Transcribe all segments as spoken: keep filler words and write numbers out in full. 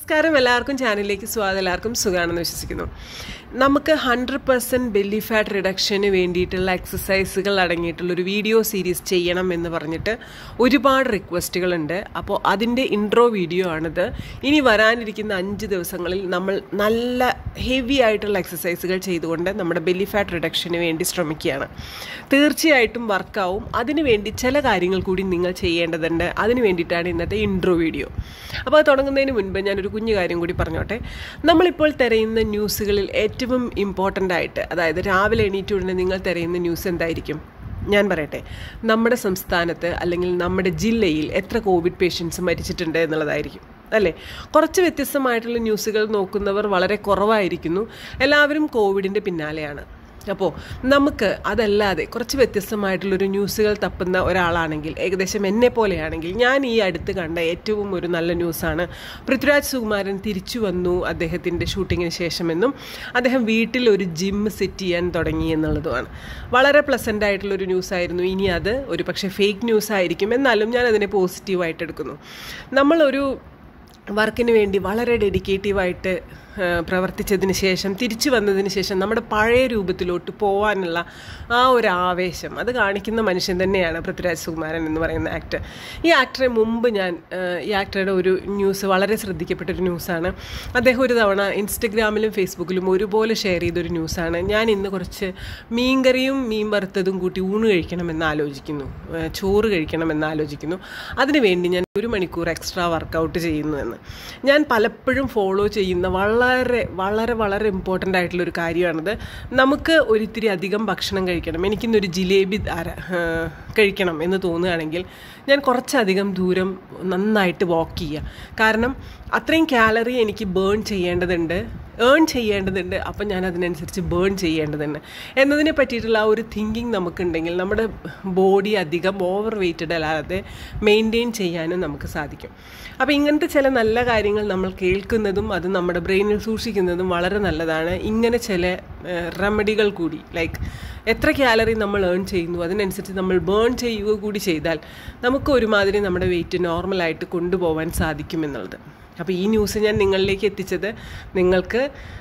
നമസ്കാരം എല്ലാവർക്കും ചാനലിലേക്ക് സ്വാഗതം. എല്ലാവർക്കും സുഖമാണെന്ന് വിശ്വസിക്കുന്നു. നമുക്ക് ഹൺഡ്രഡ് പെർസെൻറ്റ് ബെല്ലി ഫാറ്റ് റിഡക്ഷന് വേണ്ടിയിട്ടുള്ള എക്സസൈസുകൾ അടങ്ങിയിട്ടുള്ളൊരു വീഡിയോ സീരീസ് ചെയ്യണം എന്ന് പറഞ്ഞിട്ട് ഒരുപാട് റിക്വസ്റ്റുകളുണ്ട്. അപ്പോൾ അതിൻ്റെ ഇൻട്രോ വീഡിയോ ആണിത്. ഇനി വരാനിരിക്കുന്ന അഞ്ച് ദിവസങ്ങളിൽ നമ്മൾ നല്ല ഹെവി ആയിട്ടുള്ള എക്സസൈസുകൾ ചെയ്തുകൊണ്ട് നമ്മുടെ ബെല്ലി ഫാറ്റ് റിഡക്ഷന് വേണ്ടി ശ്രമിക്കുകയാണ്. തീർച്ചയായിട്ടും വർക്കാവും. അതിനുവേണ്ടി ചില കാര്യങ്ങൾ കൂടി നിങ്ങൾ ചെയ്യേണ്ടതുണ്ട്. അതിന് വേണ്ടിയിട്ടാണ് ഇന്നത്തെ ഇൻട്രോ വീഡിയോ. അപ്പോൾ അത് തുടങ്ങുന്നതിന് മുൻപ് ഞാനൊരു കുഞ്ഞു കാര്യം കൂടി പറഞ്ഞോട്ടെ. നമ്മളിപ്പോൾ തിരയുന്ന ന്യൂസുകളിൽ ഏറ്റവും ഇമ്പോർട്ടൻ്റ് ആയിട്ട്, അതായത് രാവിലെ എണീറ്റ് ഉടനെ നിങ്ങൾ തിരയുന്ന ന്യൂസ് എന്തായിരിക്കും? ഞാൻ പറയട്ടെ, നമ്മുടെ സംസ്ഥാനത്ത് അല്ലെങ്കിൽ നമ്മുടെ ജില്ലയിൽ എത്ര കോവിഡ് പേഷ്യൻസ് മരിച്ചിട്ടുണ്ട് എന്നുള്ളതായിരിക്കും അല്ലേ. കുറച്ച് വ്യത്യസ്തമായിട്ടുള്ള ന്യൂസുകൾ നോക്കുന്നവർ വളരെ കുറവായിരിക്കുന്നു. എല്ലാവരും കോവിഡിൻ്റെ പിന്നാലെയാണ്. അപ്പോൾ നമുക്ക് അതല്ലാതെ കുറച്ച് വ്യത്യസ്തമായിട്ടുള്ളൊരു ന്യൂസുകൾ തപ്പുന്ന ഒരാളാണെങ്കിൽ, ഏകദേശം എന്നെ പോലെയാണെങ്കിൽ, ഞാൻ ഈ അടുത്ത് കണ്ട ഏറ്റവും ഒരു നല്ല ന്യൂസാണ് പൃഥ്വിരാജ് സുകുമാരൻ തിരിച്ചു വന്നു അദ്ദേഹത്തിൻ്റെ ഷൂട്ടിങ്ങിന് ശേഷമെന്നും അദ്ദേഹം വീട്ടിൽ ഒരു ജിം സെറ്റ് ചെയ്യാൻ തുടങ്ങി എന്നുള്ളതുമാണ്. വളരെ പ്ലസൻ്റ് ആയിട്ടുള്ളൊരു ന്യൂസായിരുന്നു. ഇനി അത് ഒരു പക്ഷേ ഫേക്ക് ന്യൂസ് ആയിരിക്കും, എന്നാലും ഞാൻ അതിനെ പോസിറ്റീവായിട്ട് എടുക്കുന്നു. നമ്മളൊരു വർക്കിന് വേണ്ടി വളരെ ഡെഡിക്കേറ്റീവായിട്ട് പ്രവർത്തിച്ചതിന് ശേഷം തിരിച്ചു വന്നതിന് ശേഷം നമ്മുടെ പഴയ രൂപത്തിലോട്ട് പോകാനുള്ള ആ ഒരു ആവേശം അത് കാണിക്കുന്ന മനുഷ്യൻ തന്നെയാണ് പൃഥ്വിരാജ് സുകുമാരൻ എന്ന് പറയുന്ന ആക്ടർ. ഈ ആക്ടറെ മുമ്പ് ഞാൻ ഈ ആക്ടറുടെ ഒരു ന്യൂസ് വളരെ ശ്രദ്ധിക്കപ്പെട്ടൊരു ന്യൂസാണ്. അദ്ദേഹം ഒരു തവണ ഇൻസ്റ്റഗ്രാമിലും ഫേസ്ബുക്കിലും ഒരുപോലെ ഷെയർ ചെയ്തൊരു ന്യൂസാണ്. ഞാൻ ഇന്ന് കുറച്ച് മീൻകറിയും മീൻ വറുത്തതും കൂട്ടി ഊണ് കഴിക്കണമെന്ന് ആലോചിക്കുന്നു, ചോറ് കഴിക്കണമെന്ന് ആലോചിക്കുന്നു. അതിനുവേണ്ടി ഞാൻ ഒരു മണിക്കൂർ എക്സ്ട്രാ വർക്കൗട്ട് ചെയ്യുന്നു എന്ന്. ഞാൻ പലപ്പോഴും ഫോളോ ചെയ്യുന്ന വളരെ വളരെ വളരെ ഇമ്പോർട്ടൻ്റ് ആയിട്ടുള്ളൊരു കാര്യമാണിത്. നമുക്ക് ഒരിത്തിരി അധികം ഭക്ഷണം കഴിക്കണം, എനിക്കിന്നൊരു ജിലേബി കഴിക്കണം എന്ന് തോന്നുകയാണെങ്കിൽ ഞാൻ കുറച്ചധികം ദൂരം നന്നായിട്ട് വാക്ക് ചെയ്യുക. കാരണം അത്രയും കാലറി എനിക്ക് ബേൺ ചെയ്യേണ്ടതുണ്ട്, ഏൺ ചെയ്യേണ്ടതുണ്ട്. അപ്പം ഞാൻ അതിനനുസരിച്ച് ബേൺ ചെയ്യേണ്ടതുണ്ട് എന്നതിനെ പറ്റിയിട്ടുള്ള ആ ഒരു തിങ്കിങ് നമുക്കുണ്ടെങ്കിൽ നമ്മുടെ ബോഡി അധികം ഓവർ വെയ്റ്റഡ് അല്ലാതെ മെയിൻറ്റെയിൻ ചെയ്യാനും നമുക്ക് സാധിക്കും. അപ്പോൾ ഇങ്ങനത്തെ ചില നല്ല കാര്യങ്ങൾ നമ്മൾ കേൾക്കുന്നതും അത് നമ്മുടെ ബ്രെയിനിൽ സൂക്ഷിക്കുന്നതും വളരെ നല്ലതാണ്. ഇങ്ങനെ ചില റെമഡികൾ കൂടി, ലൈക്ക് എത്ര കാലറി നമ്മൾ ഏൺ ചെയ്യുന്നു അതിനനുസരിച്ച് നമ്മൾ ബേൺ ചെയ്യുക കൂടി ചെയ്താൽ നമുക്ക് ഒരുമാതിരി നമ്മുടെ വെയിറ്റ് നോർമലായിട്ട് കൊണ്ടുപോകാൻ സാധിക്കുമെന്നുള്ളത്. അപ്പോൾ ഈ ന്യൂസ് ഞാൻ നിങ്ങളിലേക്ക് എത്തിച്ചത് നിങ്ങൾക്ക്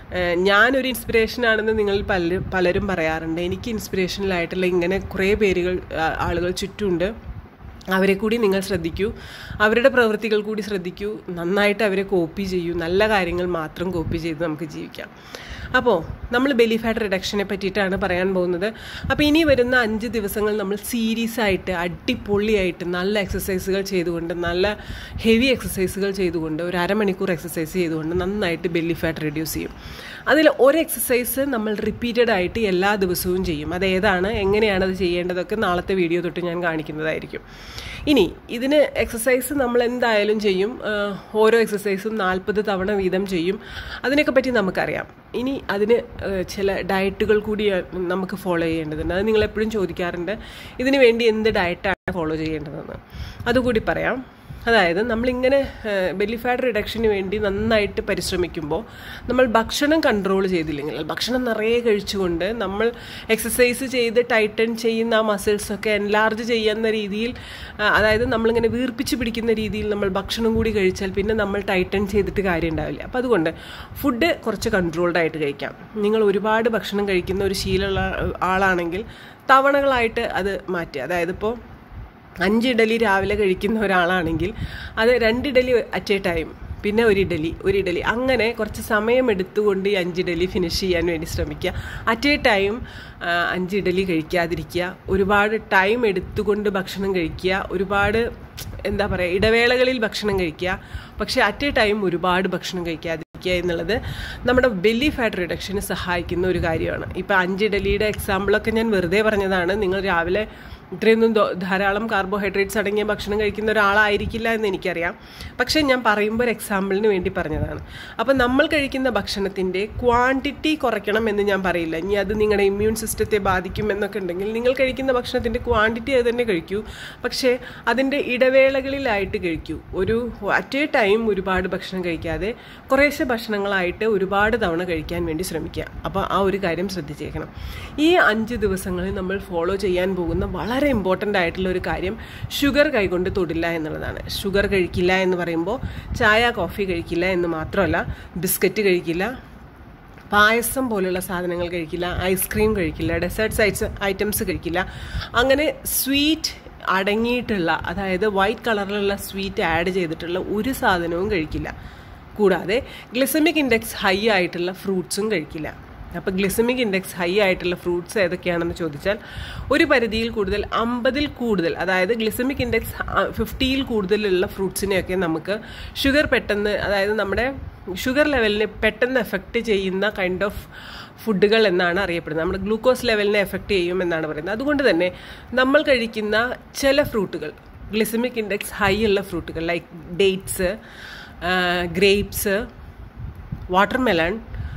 ഞാനൊരു ഇൻസ്പിറേഷനാണെന്ന് നിങ്ങൾ പലരും പലരും പറയാറുണ്ട്. എനിക്ക് ഇൻസ്പിറേഷനിലായിട്ടുള്ള ഇങ്ങനെ കുറേ പേരുകൾ ആളുകൾ ചുറ്റുമുണ്ട്. അവരെ കൂടി നിങ്ങൾ ശ്രദ്ധിക്കൂ, അവരുടെ പ്രവൃത്തികൾ കൂടി ശ്രദ്ധിക്കൂ, നന്നായിട്ട് അവരെ കോപ്പി ചെയ്യൂ. നല്ല കാര്യങ്ങൾ മാത്രം കോപ്പി ചെയ്ത് നമുക്ക് ജീവിക്കാം. അപ്പോൾ നമ്മൾ ബെല്ലി ഫാറ്റ് റിഡക്ഷനെ പറ്റിയിട്ടാണ് പറയാൻ പോകുന്നത്. അപ്പോൾ ഇനി വരുന്ന അഞ്ച് ദിവസങ്ങൾ നമ്മൾ സീരീസ് ആയിട്ട് അടിപൊളിയായിട്ട് നല്ല എക്സസൈസുകൾ ചെയ്തുകൊണ്ട്, നല്ല ഹെവി എക്സസൈസുകൾ ചെയ്തുകൊണ്ട്, ഒരു അരമണിക്കൂർ എക്സസൈസ് ചെയ്തുകൊണ്ട് നന്നായിട്ട് ബെല്ലി ഫാറ്റ് റെഡ്യൂസ് ചെയ്യും. അതിൽ ഒരു എക്സസൈസ് നമ്മൾ റിപ്പീറ്റഡ് ആയിട്ട് എല്ലാ ദിവസവും ചെയ്യും. അതേതാണ്, എങ്ങനെയാണ് അത് ചെയ്യേണ്ടതൊക്കെ നാളത്തെ വീഡിയോ തൊട്ട് ഞാൻ കാണിക്കുന്നതായിരിക്കും. ഇനി ഇതിന് എക്സസൈസ് നമ്മൾ എന്തായാലും ചെയ്യും. ഓരോ എക്സസൈസും നാൽപ്പത് തവണ വീതം ചെയ്യും. അതിനൊക്കെ പറ്റി നമുക്കറിയാം. ഇനി അതിന് ചില ഡയറ്റുകൾ കൂടി നമുക്ക് ഫോളോ ചെയ്യേണ്ടതുണ്ട്. അത് നിങ്ങളെപ്പോഴും ചോദിക്കാറുണ്ട്, ഇതിനു വേണ്ടി എന്ത് ഡയറ്റാണ് ഫോളോ ചെയ്യേണ്ടതെന്ന്. അതുകൂടി പറയാം. അതായത് നമ്മളിങ്ങനെ ബെല്ലി ഫാറ്റ് റിഡക്ഷന് വേണ്ടി നന്നായിട്ട് പരിശ്രമിക്കുമ്പോൾ നമ്മൾ ഭക്ഷണം കൺട്രോൾ ചെയ്തില്ലെങ്കിൽ, ഭക്ഷണം നിറയെ കഴിച്ചുകൊണ്ട് നമ്മൾ എക്സസൈസ് ചെയ്ത് ടൈറ്റൻ ചെയ്യുന്ന ആ മസിൽസൊക്കെ എൻലാർജ് ചെയ്യുന്ന രീതിയിൽ, അതായത് നമ്മളിങ്ങനെ വീർപ്പിച്ച് പിടിക്കുന്ന രീതിയിൽ നമ്മൾ ഭക്ഷണം കൂടി കഴിച്ചാൽ പിന്നെ നമ്മൾ ടൈറ്റൻ ചെയ്തിട്ട് കാര്യം ഉണ്ടാവില്ല. അപ്പോൾ അതുകൊണ്ട് ഫുഡ് കുറച്ച് കൺട്രോൾഡ് ആയിട്ട് കഴിക്കാം. നിങ്ങൾ ഒരുപാട് ഭക്ഷണം കഴിക്കുന്ന ഒരു ശീലമുള്ള ആളാണെങ്കിൽ തവണകളായിട്ട് അത് മാറ്റുക. അതായത് ഇപ്പോൾ അഞ്ച് ഇഡലി രാവിലെ കഴിക്കുന്ന ഒരാളാണെങ്കിൽ അത് രണ്ട് ഇഡലി അറ്റ് എ ടൈം, പിന്നെ ഒരു ഇഡലി ഒരു ഇഡലി അങ്ങനെ കുറച്ച് സമയം എടുത്തുകൊണ്ട് ഈ അഞ്ച് ഇഡലി ഫിനിഷ് ചെയ്യാൻ വേണ്ടി ശ്രമിക്കുക. അറ്റ് എ ടൈം അഞ്ച് ഇഡലി കഴിക്കാതിരിക്കുക. ഒരുപാട് ടൈം എടുത്തുകൊണ്ട് ഭക്ഷണം കഴിക്കുക. ഒരുപാട് എന്താ പറയുക, ഇടവേളകളിൽ ഭക്ഷണം കഴിക്കുക. പക്ഷേ അറ്റ് എ ടൈം ഒരുപാട് ഭക്ഷണം കഴിക്കാതിരിക്കുക എന്നുള്ളത് നമ്മുടെ ബെല്ലി ഫാറ്റ് റിഡക്ഷന് സഹായിക്കുന്ന ഒരു കാര്യമാണ്. ഇപ്പോൾ അഞ്ച് ഇഡലിയുടെ എക്സാമ്പിളൊക്കെ ഞാൻ വെറുതെ പറഞ്ഞതാണ്. നിങ്ങൾ രാവിലെ ഇത്രയൊന്നും ധാരാളം കാർബോഹൈഡ്രേറ്റ്സ് അടങ്ങിയ ഭക്ഷണം കഴിക്കുന്ന ഒരാളായിരിക്കില്ല എന്ന് എനിക്കറിയാം. പക്ഷേ ഞാൻ പറയുമ്പോൾ ഒരു എക്സാമ്പിളിന് വേണ്ടി പറഞ്ഞതാണ്. അപ്പോൾ നമ്മൾ കഴിക്കുന്ന ഭക്ഷണത്തിൻ്റെ ക്വാണ്ടിറ്റി കുറയ്ക്കണം എന്ന് ഞാൻ പറയില്ല. ഇനി അത് നിങ്ങളുടെ ഇമ്മ്യൂൺ സിസ്റ്റത്തെ ബാധിക്കും എന്നൊക്കെ ഉണ്ടെങ്കിൽ നിങ്ങൾ കഴിക്കുന്ന ഭക്ഷണത്തിൻ്റെ ക്വാണ്ടിറ്റി അത് തന്നെ കഴിക്കൂ. പക്ഷേ അതിൻ്റെ ഇടവേളകളിലായിട്ട് കഴിക്കൂ. ഒരു അറ്റ് എ ടൈം ഒരുപാട് ഭക്ഷണം കഴിക്കാതെ കുറേശ്ശെ ഭക്ഷണങ്ങളായിട്ട് ഒരുപാട് തവണ കഴിക്കാൻ വേണ്ടി ശ്രമിക്കുക. അപ്പോൾ ആ ഒരു കാര്യം ശ്രദ്ധിച്ചേക്കണം. ഈ അഞ്ച് ദിവസങ്ങളിൽ നമ്മൾ ഫോളോ ചെയ്യാൻ പോകുന്ന വളരെ വളരെ ഇമ്പോർട്ടൻ്റ് ആയിട്ടുള്ള ഒരു കാര്യം ഷുഗർ കൈകൊണ്ട് തൊടില്ല എന്നുള്ളതാണ്. ഷുഗർ കഴിക്കില്ല എന്ന് പറയുമ്പോൾ ചായ കോഫി കഴിക്കില്ല എന്ന് മാത്രമല്ല, ബിസ്ക്കറ്റ് കഴിക്കില്ല, പായസം പോലുള്ള സാധനങ്ങൾ കഴിക്കില്ല, ഐസ്ക്രീം കഴിക്കില്ല, ഡെസേർട്ട്സ് ഐറ്റംസ് കഴിക്കില്ല. അങ്ങനെ സ്വീറ്റ് അടങ്ങിയിട്ടുള്ള, അതായത് വൈറ്റ് കളറിലുള്ള സ്വീറ്റ് ആഡ് ചെയ്തിട്ടുള്ള ഒരു സാധനവും കഴിക്കില്ല. കൂടാതെ ഗ്ലിസമിക് ഇൻഡെക്സ് ഹൈ ആയിട്ടുള്ള ഫ്രൂട്ട്സും കഴിക്കില്ല. അപ്പോൾ ഗ്ലിസമിക് ഇൻഡെക്സ് ഹൈ ആയിട്ടുള്ള ഫ്രൂട്ട്സ് ഏതൊക്കെയാണെന്ന് ചോദിച്ചാൽ ഒരു പരിധിയിൽ കൂടുതൽ അമ്പതിൽ കൂടുതൽ, അതായത് ഗ്ലിസമിക് ഇൻഡെക്സ് ഫിഫ്റ്റിയിൽ കൂടുതലുള്ള ഫ്രൂട്ട്സിനെയൊക്കെ നമുക്ക് ഷുഗർ പെട്ടെന്ന്, അതായത് നമ്മുടെ ഷുഗർ ലെവലിനെ പെട്ടെന്ന് എഫക്റ്റ് ചെയ്യുന്ന കൈൻഡ് ഓഫ് ഫുഡുകൾ എന്നാണ് അറിയപ്പെടുന്നത്. നമ്മുടെ ഗ്ലൂക്കോസ് ലെവലിനെ എഫക്റ്റ് ചെയ്യും എന്നാണ് പറയുന്നത്. അതുകൊണ്ട് തന്നെ നമ്മൾ കഴിക്കുന്ന ചില ഫ്രൂട്ടുകൾ, ഗ്ലിസമിക് ഇൻഡെക്സ് ഹൈ ഉള്ള ഫ്രൂട്ടുകൾ like dates, grapes, watermelon,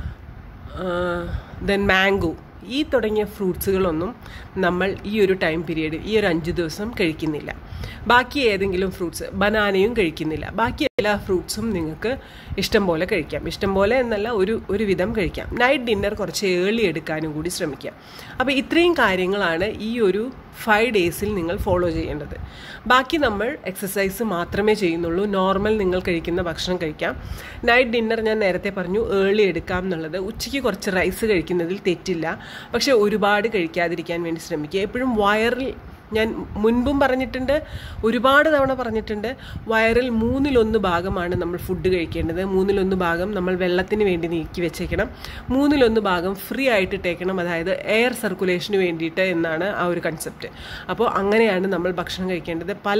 then mango, ഈ തുടങ്ങിയ ഫ്രൂട്ട്സുകളൊന്നും നമ്മൾ ഈ ഒരു ടൈം പീരീഡ്, ഈ ഒരു അഞ്ച് ദിവസം കഴിക്കുന്നില്ല. ബാക്കി ഏതെങ്കിലും ഫ്രൂട്ട്സ്, ബനാനയും കഴിക്കുന്നില്ല. ബാക്കി എല്ലാ ഫ്രൂട്ട്സും നിങ്ങൾക്ക് ഇഷ്ടം പോലെ കഴിക്കാം. ഇഷ്ടം പോലെ എന്നല്ല, ഒരു ഒരു വിധം കഴിക്കാം. നൈറ്റ് ഡിന്നർ കുറച്ച് ഏർലി എടുക്കാനും കൂടി ശ്രമിക്കാം. അപ്പോൾ ഇത്രയും കാര്യങ്ങളാണ് ഈ ഒരു ഫൈവ് ഡേയ്സിൽ നിങ്ങൾ ഫോളോ ചെയ്യേണ്ടത്. ബാക്കി നമ്മൾ എക്സസൈസ് മാത്രമേ ചെയ്യുന്നുള്ളൂ. നോർമൽ നിങ്ങൾ കഴിക്കുന്ന ഭക്ഷണം കഴിക്കാം. നൈറ്റ് ഡിന്നർ ഞാൻ നേരത്തെ പറഞ്ഞു ഏർലി എടുക്കാം എന്നുള്ളത്. ഉച്ചയ്ക്ക് കുറച്ച് റൈസ് കഴിക്കുന്നതിൽ തെറ്റില്ല, പക്ഷെ ഒരുപാട് കഴിക്കാതിരിക്കാൻ വേണ്ടി ശ്രമിക്കുക. എപ്പോഴും വയറിൽ, ഞാൻ മുൻപും പറഞ്ഞിട്ടുണ്ട്, ഒരുപാട് തവണ പറഞ്ഞിട്ടുണ്ട്, വയറിൽ മൂന്നിലൊന്ന് ഭാഗമാണ് നമ്മൾ ഫുഡ് കഴിക്കേണ്ടത്. മൂന്നിലൊന്ന് ഭാഗം നമ്മൾ വെള്ളത്തിന് വേണ്ടി നീക്കി വെച്ചേക്കണം, മൂന്നിലൊന്ന് ഭാഗം ഫ്രീ ആയിട്ട് ഇട്ടേക്കണം, അതായത് എയർ സർക്കുലേഷന് വേണ്ടിയിട്ട് എന്നാണ് ആ ഒരു കൺസെപ്റ്റ്. അപ്പോൾ അങ്ങനെയാണ് നമ്മൾ ഭക്ഷണം കഴിക്കേണ്ടത്. പല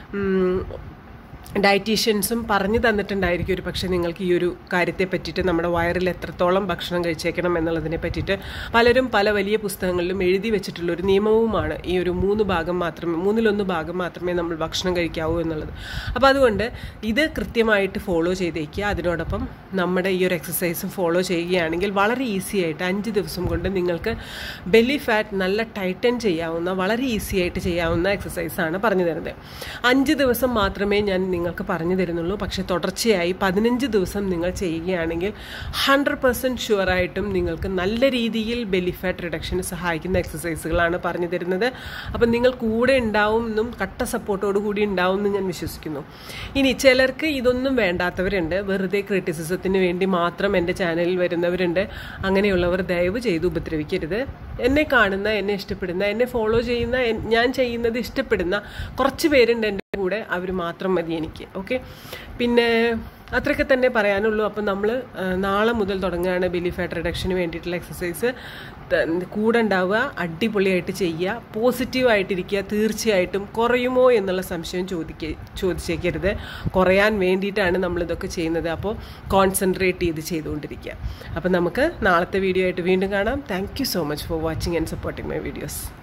ഡയറ്റീഷ്യൻസും പറഞ്ഞു തന്നിട്ടുണ്ടായിരിക്കും ഒരു പക്ഷേ നിങ്ങൾക്ക് ഈ ഒരു കാര്യത്തെ പറ്റിയിട്ട്, നമ്മുടെ വയറിൽ എത്രത്തോളം ഭക്ഷണം കഴിച്ചേക്കണം എന്നുള്ളതിനെ പറ്റിയിട്ട് പലരും പല വലിയ പുസ്തകങ്ങളിലും എഴുതി വെച്ചിട്ടുള്ള ഒരു നിയമവുമാണ് ഈ ഒരു മൂന്ന് ഭാഗം മാത്രമേ, മൂന്നിലൊന്ന് ഭാഗം മാത്രമേ നമ്മൾ ഭക്ഷണം കഴിക്കാവൂ എന്നുള്ളത്. അപ്പോൾ അതുകൊണ്ട് ഇത് കൃത്യമായിട്ട് ഫോളോ ചെയ്തേക്കുക. അതിനോടൊപ്പം നമ്മുടെ ഈ ഒരു എക്സസൈസും ഫോളോ ചെയ്യുകയാണെങ്കിൽ വളരെ ഈസി ആയിട്ട് അഞ്ച് ദിവസം കൊണ്ട് നിങ്ങൾക്ക് ബെല്ലി ഫാറ്റ് നല്ല ടൈറ്റൻ ചെയ്യാവുന്ന, വളരെ ഈസി ആയിട്ട് ചെയ്യാവുന്ന എക്സസൈസാണ് പറഞ്ഞു തരുന്നത്. അഞ്ച് ദിവസം മാത്രമേ ഞാൻ നിങ്ങൾക്ക് പറഞ്ഞു തരുന്നുള്ളൂ, പക്ഷേ തുടർച്ചയായി പതിനഞ്ച് ദിവസം നിങ്ങൾ ചെയ്യുകയാണെങ്കിൽ ഹൺഡ്രഡ് പെർസെൻറ്റ് ഷുവറായിട്ടും നിങ്ങൾക്ക് നല്ല രീതിയിൽ ബെല്ലി ഫാറ്റ് റിഡക്ഷന് സഹായിക്കുന്ന എക്സസൈസുകളാണ് പറഞ്ഞു തരുന്നത്. അപ്പം നിങ്ങൾ കൂടെ ഉണ്ടാവും എന്നും കട്ട സപ്പോർട്ടോട് കൂടി ഉണ്ടാവും എന്ന് ഞാൻ വിശ്വസിക്കുന്നു. ഇനി ചിലർക്ക് ഇതൊന്നും വേണ്ടാത്തവരുണ്ട്, വെറുതെ ക്രിറ്റിസിസത്തിന് വേണ്ടി മാത്രം എൻ്റെ ചാനലിൽ വരുന്നവരുണ്ട്. അങ്ങനെയുള്ളവർ ദയവ് ചെയ്ത് ഉപദ്രവിക്കരുത്. എന്നെ കാണുന്ന, എന്നെ ഇഷ്ടപ്പെടുന്ന, എന്നെ ഫോളോ ചെയ്യുന്ന, ഞാൻ ചെയ്യുന്നത് ഇഷ്ടപ്പെടുന്ന കുറച്ച് പേരുണ്ട് എൻ്റെ കൂടെ, അവർ മാത്രം മതി എനിക്ക്. ഓക്കെ, പിന്നെ അത്രയൊക്കെ തന്നെ പറയാനുള്ളൂ. അപ്പം നമ്മൾ നാളെ മുതൽ തുടങ്ങുകയാണ് ബെല്ലി ഫാറ്റ് റിഡക്ഷന് വേണ്ടിയിട്ടുള്ള എക്സസൈസ്. കൂടെ ഉണ്ടാവുക, അടിപൊളിയായിട്ട് ചെയ്യുക, പോസിറ്റീവായിട്ടിരിക്കുക. തീർച്ചയായിട്ടും കുറയുമോ എന്നുള്ള സംശയം ചോദിക്ക ചോദിച്ചേക്കരുത് കുറയാൻ വേണ്ടിയിട്ടാണ് നമ്മളിതൊക്കെ ചെയ്യുന്നത്. അപ്പോൾ കോൺസെൻട്രേറ്റ് ചെയ്ത് ചെയ്തുകൊണ്ടിരിക്കുക. അപ്പം നമുക്ക് നാളത്തെ വീഡിയോ ആയിട്ട് വീണ്ടും കാണാം. Thank you so much for watching and supporting my videos.